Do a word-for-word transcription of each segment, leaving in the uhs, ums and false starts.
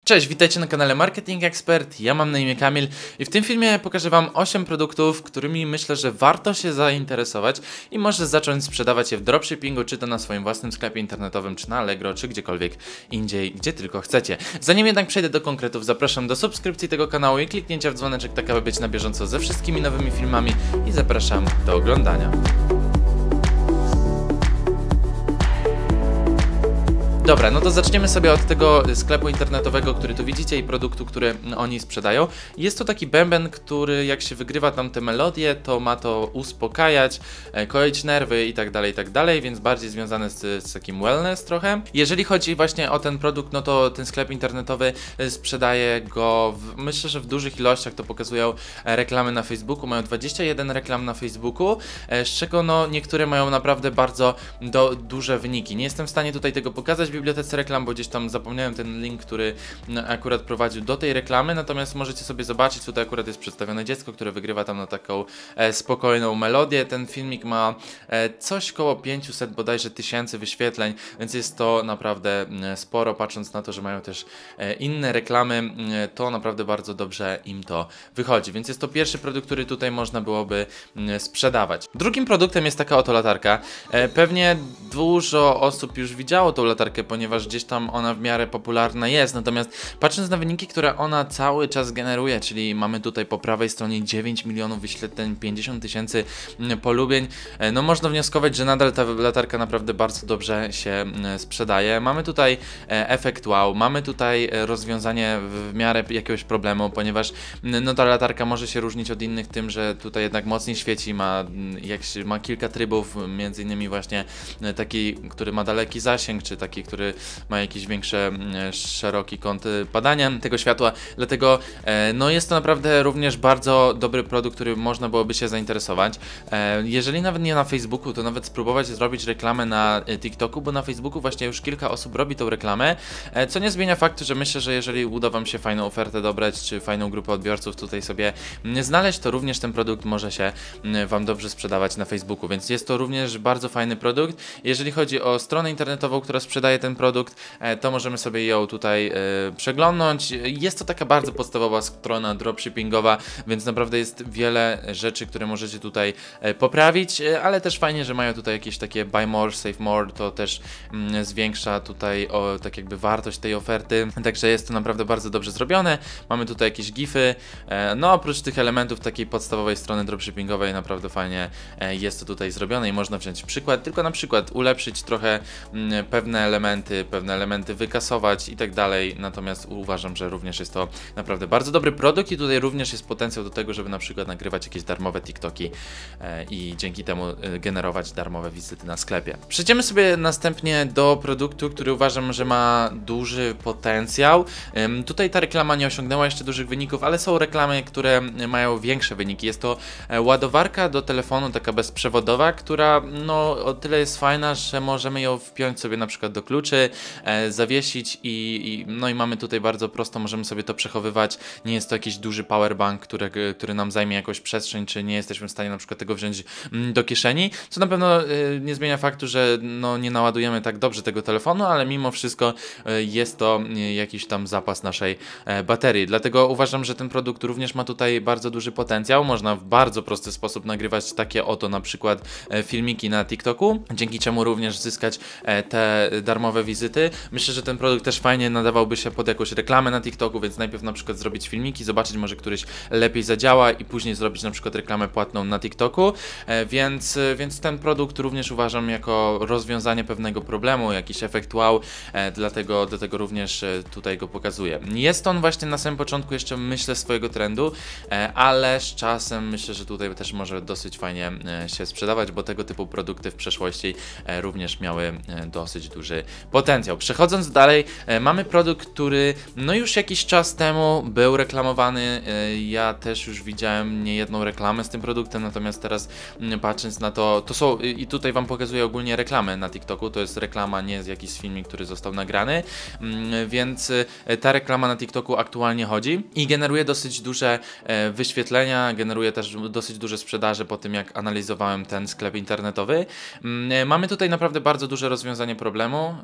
Cześć, witajcie na kanale Marketing Expert, ja mam na imię Kamil i w tym filmie pokażę Wam osiem produktów, którymi myślę, że warto się zainteresować i możesz zacząć sprzedawać je w dropshippingu, czy to na swoim własnym sklepie internetowym, czy na Allegro, czy gdziekolwiek indziej, gdzie tylko chcecie. Zanim jednak przejdę do konkretów, zapraszam do subskrypcji tego kanału i kliknięcia w dzwoneczek, tak aby być na bieżąco ze wszystkimi nowymi filmami i zapraszam do oglądania. Dobra, no to zaczniemy sobie od tego sklepu internetowego, który tu widzicie i produktu, który oni sprzedają. Jest to taki bęben, który jak się wygrywa tam te melodie, to ma to uspokajać, koić nerwy i tak dalej, i tak dalej, więc bardziej związane z, z takim wellness trochę. Jeżeli chodzi właśnie o ten produkt, no to ten sklep internetowy sprzedaje go, w, myślę, że w dużych ilościach, to pokazują reklamy na Facebooku, mają dwadzieścia jeden reklam na Facebooku, z czego no niektóre mają naprawdę bardzo do, duże wyniki. Nie jestem w stanie tutaj tego pokazać w bibliotece reklam, bo gdzieś tam zapomniałem ten link, który akurat prowadził do tej reklamy, natomiast możecie sobie zobaczyć, tutaj akurat jest przedstawione dziecko, które wygrywa tam na taką e, spokojną melodię. Ten filmik ma e, coś koło pięćset bodajże tysięcy wyświetleń, więc jest to naprawdę e, sporo, patrząc na to, że mają też e, inne reklamy, e, to naprawdę bardzo dobrze im to wychodzi, więc jest to pierwszy produkt, który tutaj można byłoby e, sprzedawać. Drugim produktem jest taka oto latarka. E, pewnie dużo osób już widziało tą latarkę, ponieważ gdzieś tam ona w miarę popularna jest, natomiast patrząc na wyniki, które ona cały czas generuje, czyli mamy tutaj po prawej stronie dziewięć milionów wyświetleń, pięćdziesiąt tysięcy polubień, no można wnioskować, że nadal ta latarka naprawdę bardzo dobrze się sprzedaje. Mamy tutaj efekt wow, mamy tutaj rozwiązanie w miarę jakiegoś problemu, ponieważ no ta latarka może się różnić od innych tym, że tutaj jednak mocniej świeci, ma, jak się, ma kilka trybów, między innymi właśnie taki, który ma daleki zasięg, czy taki, który ma jakiś większy, szeroki kąt padania tego światła, dlatego no jest to naprawdę również bardzo dobry produkt, który można byłoby się zainteresować. Jeżeli nawet nie na Facebooku, to nawet spróbować zrobić reklamę na TikToku, bo na Facebooku właśnie już kilka osób robi tą reklamę, co nie zmienia faktu, że myślę, że jeżeli uda Wam się fajną ofertę dobrać, czy fajną grupę odbiorców tutaj sobie znaleźć, to również ten produkt może się Wam dobrze sprzedawać na Facebooku, więc jest to również bardzo fajny produkt. Jeżeli chodzi o stronę internetową, która sprzedaje ten produkt, to możemy sobie ją tutaj e, przeglądnąć. Jest to taka bardzo podstawowa strona dropshippingowa, więc naprawdę jest wiele rzeczy, które możecie tutaj e, poprawić, e, ale też fajnie, że mają tutaj jakieś takie buy more, save more, to też mm, zwiększa tutaj o, tak jakby wartość tej oferty, także jest to naprawdę bardzo dobrze zrobione. Mamy tutaj jakieś gify, e, no oprócz tych elementów takiej podstawowej strony dropshippingowej naprawdę fajnie e, jest to tutaj zrobione i można wziąć przykład, tylko na przykład ulepszyć trochę mm, pewne elementy, pewne elementy wykasować i tak dalej, natomiast uważam, że również jest to naprawdę bardzo dobry produkt i tutaj również jest potencjał do tego, żeby na przykład nagrywać jakieś darmowe TikToki e, i dzięki temu e, generować darmowe wizyty na sklepie. Przejdziemy sobie następnie do produktu, który uważam, że ma duży potencjał. E, tutaj ta reklama nie osiągnęła jeszcze dużych wyników, ale są reklamy, które mają większe wyniki. Jest to e, ładowarka do telefonu, taka bezprzewodowa, która no o tyle jest fajna, że możemy ją wpiąć sobie na przykład do kluczy, e, zawiesić i, i no i mamy tutaj bardzo prosto, możemy sobie to przechowywać. Nie jest to jakiś duży powerbank, który, który nam zajmie jakąś przestrzeń, czy nie jesteśmy w stanie na przykład tego wziąć mm, do kieszeni, co na pewno y, nie zmienia faktu, że no, nie naładujemy tak dobrze tego telefonu, ale mimo wszystko y, jest to y, jakiś tam zapas naszej y, baterii. Dlatego uważam, że ten produkt również ma tutaj bardzo duży potencjał. Można w bardzo prosty sposób nagrywać takie oto na przykład y, filmiki na TikToku, dzięki czemu również zyskać y, te darmowe wizyty. Myślę, że ten produkt też fajnie nadawałby się pod jakąś reklamę na TikToku, więc najpierw na przykład zrobić filmiki, zobaczyć może któryś lepiej zadziała i później zrobić na przykład reklamę płatną na TikToku, e, więc, więc ten produkt również uważam jako rozwiązanie pewnego problemu, jakiś efekt wow, e, dlatego do tego również e, tutaj go pokazuję. Jest on właśnie na samym początku jeszcze myślę swojego trendu, e, ale z czasem myślę, że tutaj też może dosyć fajnie e, się sprzedawać, bo tego typu produkty w przeszłości e, również miały e, dosyć duży potencjał. Przechodząc dalej, e, mamy produkt, który no już jakiś czas temu był reklamowany, ja też już widziałem niejedną reklamę z tym produktem, natomiast teraz patrząc na to, to są i tutaj Wam pokazuję ogólnie reklamy na TikToku, to jest reklama, nie jest jakiś filmik, który został nagrany, więc ta reklama na TikToku aktualnie chodzi i generuje dosyć duże wyświetlenia, generuje też dosyć duże sprzedaże po tym, jak analizowałem ten sklep internetowy. Mamy tutaj naprawdę bardzo duże rozwiązanie problemu,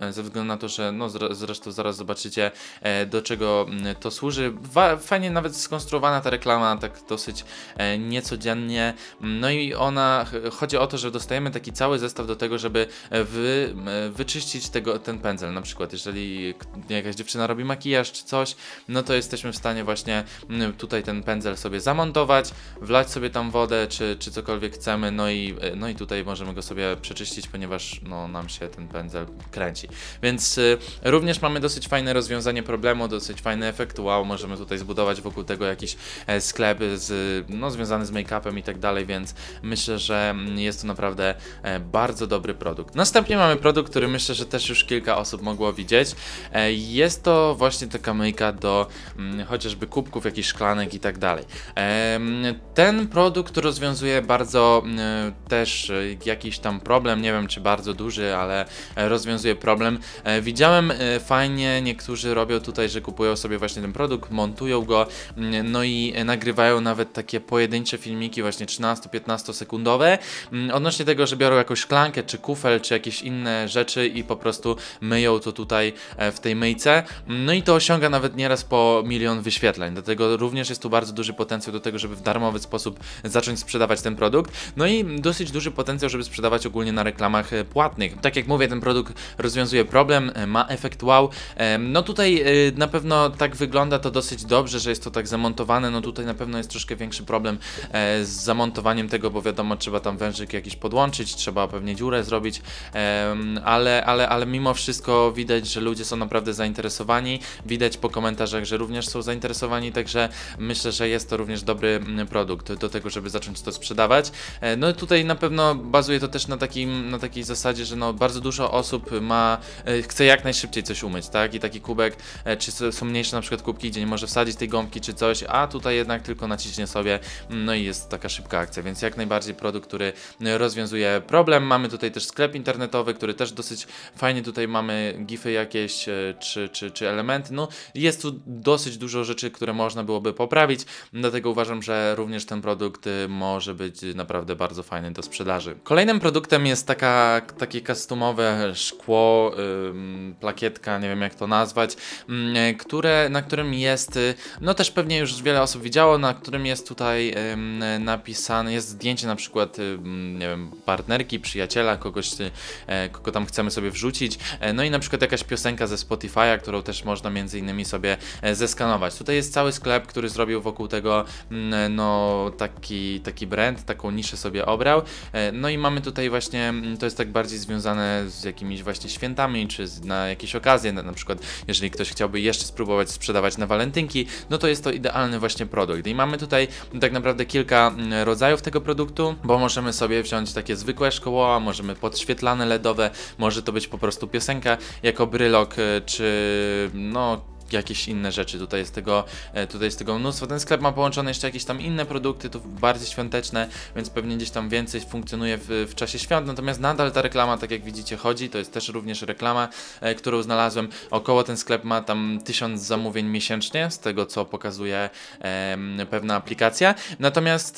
ze względu na to, że no zresztą zaraz zobaczycie, do czego to służy. Fajnie nawet skonstruowana ta reklama, tak dosyć niecodziennie. No i ona, chodzi o to, że dostajemy taki cały zestaw do tego, żeby wy, wyczyścić tego, ten pędzel. Na przykład jeżeli jakaś dziewczyna robi makijaż czy coś, no to jesteśmy w stanie właśnie tutaj ten pędzel sobie zamontować, wlać sobie tam wodę czy, czy cokolwiek chcemy, no i, no i tutaj możemy go sobie przeczyścić, ponieważ no, nam się ten pędzel kręci. Więc y, również mamy dosyć fajne rozwiązanie problemu, dosyć fajny efekt wow, możemy tutaj zbudować wokół tego jakiś e, sklep z, no, związany z make-upem i tak dalej, więc myślę, że jest to naprawdę e, bardzo dobry produkt. Następnie mamy produkt, który myślę, że też już kilka osób mogło widzieć. E, jest to właśnie taka myjka do m, chociażby kubków, jakichś szklanek i tak dalej. E, ten produkt rozwiązuje bardzo e, też e, jakiś tam problem, nie wiem czy bardzo duży, ale e, rozwiązuje problem. E, widziałem e, fajnie, niektórzy robią tutaj, że kupują sobie właśnie ten produkt, montują go, no i nagrywają nawet takie pojedyncze filmiki właśnie trzynasto-piętnasto sekundowe odnośnie tego, że biorą jakąś szklankę, czy kufel, czy jakieś inne rzeczy i po prostu myją to tutaj w tej myjce, no i to osiąga nawet nieraz po milion wyświetleń, dlatego również jest tu bardzo duży potencjał do tego, żeby w darmowy sposób zacząć sprzedawać ten produkt, no i dosyć duży potencjał, żeby sprzedawać ogólnie na reklamach płatnych. Tak jak mówię, ten produkt rozwiązuje problem, ma efekt wow, no tutaj na pewno tak wygląda to dosyć dobrze, że jest to tak zamontowane, no tutaj na pewno jest troszkę większy problem e, z zamontowaniem tego, bo wiadomo, trzeba tam wężyk jakiś podłączyć, trzeba pewnie dziurę zrobić, e, ale, ale, ale mimo wszystko widać, że ludzie są naprawdę zainteresowani, widać po komentarzach, że również są zainteresowani, także myślę, że jest to również dobry produkt do tego, żeby zacząć to sprzedawać. E, no tutaj na pewno bazuje to też na, takim, na takiej zasadzie, że no bardzo dużo osób ma, e, chce jak najszybciej coś umyć, tak, i taki kubek, e, czy są mniejsze na przykład kubki, gdzie nie może wsadzić tej gąbki czy coś, a tutaj jednak tylko naciśnie sobie, no i jest taka szybka akcja, więc jak najbardziej produkt, który rozwiązuje problem. Mamy tutaj też sklep internetowy, który też dosyć fajnie, tutaj mamy gify jakieś, czy, czy, czy elementy, no jest tu dosyć dużo rzeczy, które można byłoby poprawić, dlatego uważam, że również ten produkt może być naprawdę bardzo fajny do sprzedaży. Kolejnym produktem jest taka, takie customowe szkło, ym, plakietka, nie wiem jak to nazwać, ym, które, na którym jest, no też pewnie już wiele osób widziało, na którym jest tutaj ym, napisane, jest zdjęcie na przykład, ym, nie wiem, partnerki, przyjaciela, kogoś, e, kogo tam chcemy sobie wrzucić, e, no i na przykład jakaś piosenka ze Spotify'a, którą też można między innymi sobie e, zeskanować. Tutaj jest cały sklep, który zrobił wokół tego mm, no taki, taki brand, taką niszę sobie obrał, e, no i mamy tutaj właśnie, to jest tak bardziej związane z jakimiś właśnie świętami, czy z, na jakieś okazje, na, na przykład jeżeli ktoś chciałby jeszcze spróbować sprzedawać na walentynki, no to jest to idealny właśnie produkt. I mamy tutaj tak naprawdę kilka rodzajów tego produktu, bo możemy sobie wziąć takie zwykłe szkło, możemy podświetlane ledowe, może to być po prostu piosenka jako brylok, czy no jakieś inne rzeczy, tutaj jest tego, tutaj jest tego mnóstwo. Ten sklep ma połączone jeszcze jakieś tam inne produkty, to bardziej świąteczne, więc pewnie gdzieś tam więcej funkcjonuje w, w czasie świąt, natomiast nadal ta reklama, tak jak widzicie, chodzi, to jest też również reklama, e, którą znalazłem, około ten sklep ma tam tysiąc zamówień miesięcznie, z tego co pokazuje e, pewna aplikacja, natomiast e,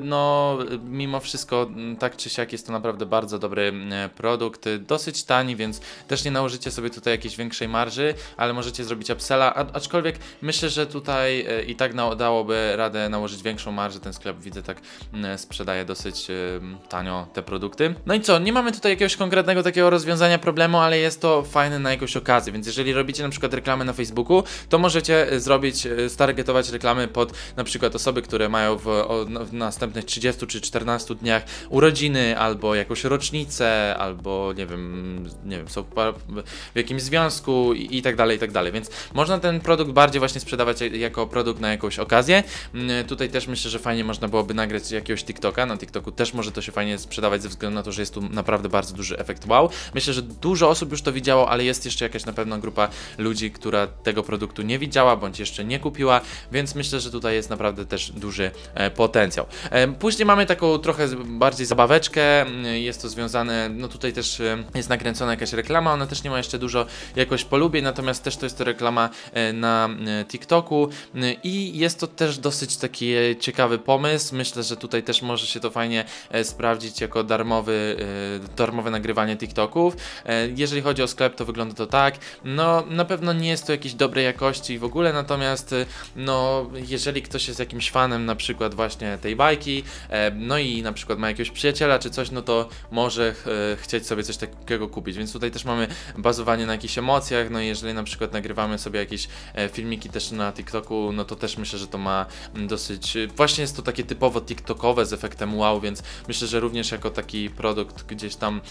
no mimo wszystko, tak czy siak jest to naprawdę bardzo dobry e, produkt, dosyć tani, więc też nie nałożycie sobie tutaj jakiejś większej marży, ale możecie zrobić upsell, aczkolwiek myślę, że tutaj i tak dałoby radę nałożyć większą marżę. Ten sklep, widzę, tak sprzedaje dosyć tanio te produkty. No i co, nie mamy tutaj jakiegoś konkretnego takiego rozwiązania problemu, ale jest to fajne na jakąś okazję, więc jeżeli robicie na przykład reklamy na Facebooku, to możecie zrobić, stargetować reklamy pod na przykład osoby, które mają w, w następnych trzydziestu czy czternastu dniach urodziny, albo jakąś rocznicę, albo nie wiem, nie wiem, są w jakimś związku i, i tak dalej, i tak dalej, więc można ten produkt bardziej właśnie sprzedawać jako produkt na jakąś okazję. Tutaj też myślę, że fajnie można byłoby nagrać jakiegoś TikToka. Na TikToku też może to się fajnie sprzedawać ze względu na to, że jest tu naprawdę bardzo duży efekt wow. Myślę, że dużo osób już to widziało, ale jest jeszcze jakaś na pewno grupa ludzi, która tego produktu nie widziała, bądź jeszcze nie kupiła, więc myślę, że tutaj jest naprawdę też duży e, potencjał. E, później mamy taką trochę bardziej zabaweczkę, jest to związane, no tutaj też e, jest nakręcona jakaś reklama, ona też nie ma jeszcze dużo jakoś polubień, natomiast też to jest to reklama na, na TikToku i jest to też dosyć taki ciekawy pomysł. Myślę, że tutaj też może się to fajnie sprawdzić jako darmowy, darmowe nagrywanie TikToków. Jeżeli chodzi o sklep, to wygląda to tak. No, na pewno nie jest to jakiejś dobrej jakości w ogóle, natomiast no, jeżeli ktoś jest jakimś fanem na przykład właśnie tej bajki, no i na przykład ma jakiegoś przyjaciela czy coś, no to może chcieć sobie coś takiego kupić, więc tutaj też mamy bazowanie na jakichś emocjach. No i jeżeli na przykład nagrywamy sobie jakieś filmiki też na TikToku, no to też myślę, że to ma dosyć, właśnie jest to takie typowo TikTokowe z efektem wow, więc myślę, że również jako taki produkt gdzieś tam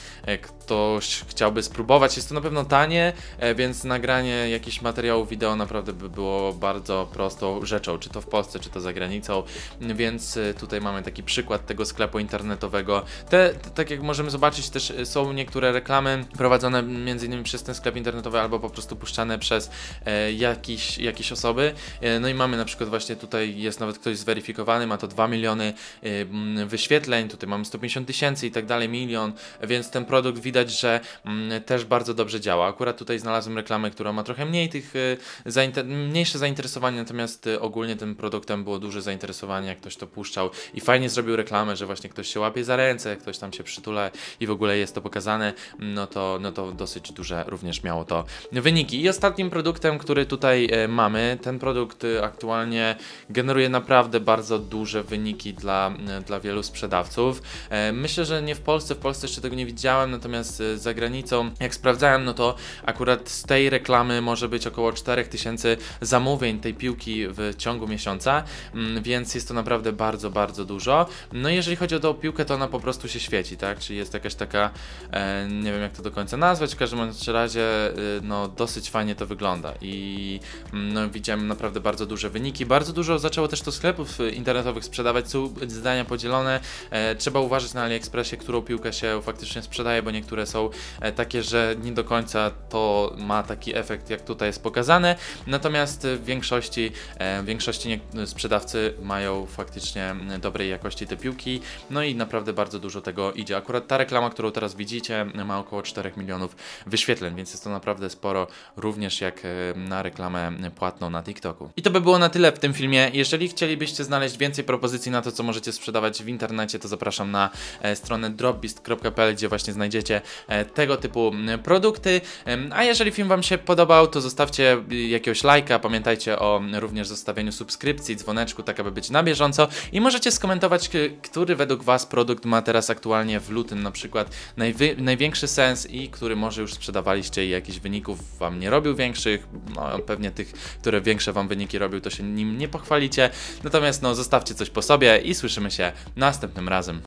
ktoś chciałby spróbować, jest to na pewno tanie, więc nagranie jakichś materiałów wideo naprawdę by było bardzo prostą rzeczą, czy to w Polsce, czy to za granicą, więc tutaj mamy taki przykład tego sklepu internetowego. Te, te, tak jak możemy zobaczyć, też są niektóre reklamy prowadzone między innymi przez ten sklep internetowy, albo po prostu puszczane przez e, jakiś, jakieś osoby. E, no i mamy na przykład właśnie tutaj jest nawet ktoś zweryfikowany, ma to dwa miliony e, wyświetleń, tutaj mamy sto pięćdziesiąt tysięcy i tak dalej, milion, więc ten produkt widać, że m, też bardzo dobrze działa. Akurat tutaj znalazłem reklamę, która ma trochę mniej tych, e, zainter mniejsze zainteresowanie, natomiast e, ogólnie tym produktem było duże zainteresowanie, jak ktoś to puszczał i fajnie zrobił reklamę, że właśnie ktoś się łapie za ręce, ktoś tam się przytula i w ogóle jest to pokazane, no to, no to dosyć duże również miało to wyniki. I ostatnim produktem, który tutaj e, mamy, ten produkt e, aktualnie generuje naprawdę bardzo duże wyniki dla, e, dla wielu sprzedawców. E, myślę, że nie w Polsce, w Polsce jeszcze tego nie widziałem, natomiast e, za granicą, jak sprawdzałem, no to akurat z tej reklamy może być około cztery tysiące zamówień tej piłki w ciągu miesiąca, m, więc jest to naprawdę bardzo, bardzo dużo. No i jeżeli chodzi o tą piłkę, to ona po prostu się świeci, tak? Czyli jest jakaś taka, e, nie wiem jak to do końca nazwać, w każdym razie e, no dosyć fajnie to wygląda i no, widziałem naprawdę bardzo duże wyniki. Bardzo dużo zaczęło też to sklepów internetowych sprzedawać, są zdania podzielone. E, trzeba uważać na AliExpressie, którą piłkę się faktycznie sprzedaje, bo niektóre są e, takie, że nie do końca to ma taki efekt, jak tutaj jest pokazane. Natomiast w większości, e, w większości sprzedawcy mają faktycznie dobrej jakości te piłki. No i naprawdę bardzo dużo tego idzie. Akurat ta reklama, którą teraz widzicie, ma około czterech milionów wyświetleń, więc jest to naprawdę sporo, również jak na reklamę płatną na TikToku. I to by było na tyle w tym filmie. Jeżeli chcielibyście znaleźć więcej propozycji na to, co możecie sprzedawać w internecie, to zapraszam na stronę dropbeast kropka p l, gdzie właśnie znajdziecie tego typu produkty. A jeżeli film Wam się podobał, to zostawcie jakiegoś lajka. Pamiętajcie o również zostawieniu subskrypcji, dzwoneczku, tak aby być na bieżąco i możecie skomentować, który według Was produkt ma teraz aktualnie w lutym na przykład największy sens i który może już sprzedawaliście i jakichś wyników Wam nie robił większych, no pewnie tych, które większe Wam wyniki robił, to się nim nie pochwalicie, natomiast no zostawcie coś po sobie i słyszymy się następnym razem.